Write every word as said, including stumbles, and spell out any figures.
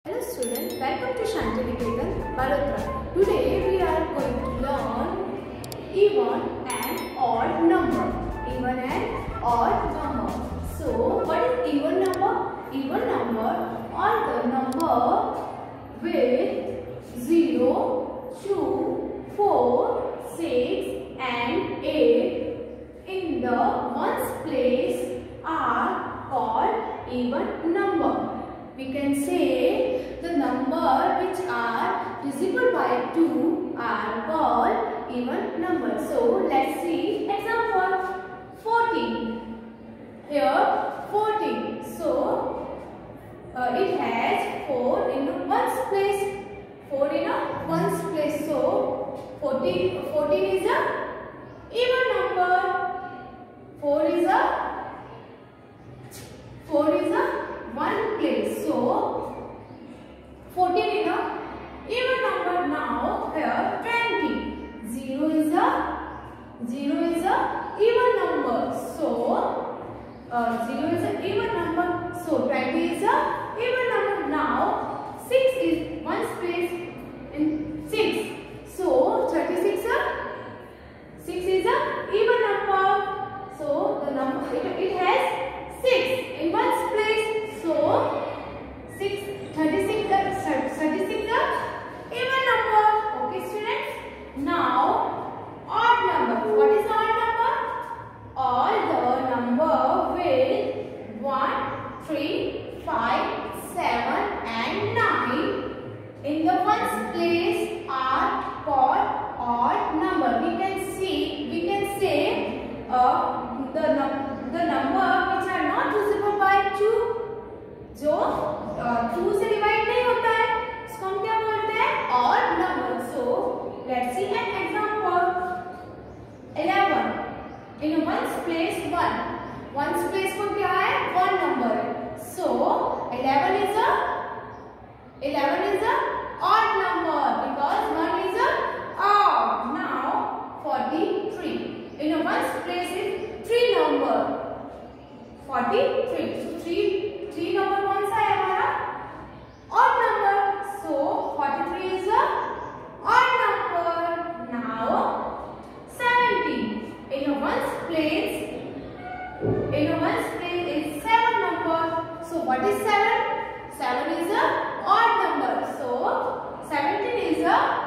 Hello students, welcome to Shanti Niketan, Balotra. Today we are going to learn even and odd number. Even and odd number. So what is even number? Even number are the number with zero, two, four, six and eight in the ones place are called even number. We can say the number which are divisible by two are called even number. So let's see example fourteen. Here fourteen. So uh, it has four in the ones place. four in a ones place. So fourteen, fourteen is a even number. four is a four is a one place. So fourteen is a even number. Now here twenty. zero is a zero is a even number. So uh, zero is a even number. So twenty is a even number. Now six is one space in six. So thirty-six a six is a even number. So the number it, it has six in one place. So six, thirty-six, thirty-six is even number. Okay students. Now odd number. What is odd number? All the number with one, three, five, seven and nine in the ones place are called odd number. We can see, we can say uh, the, num the number which are not divisible by two, जो two से divide नहीं होता है, इसको हम क्या बोलते हैं? Odd number. So let's see an example. eleven in ones place one. Ones place को क्या है? वन नंबर है. So eleven is a eleven is a odd number because one is a odd. Now forty-three in ones place is three number. forty-three. so three three number कौन सा है हमारा? odd number. So forty-three is a odd number. Now seventy in a ones place. In a ones place is seven number. So what is seven? seven is a odd number. So seventeen is a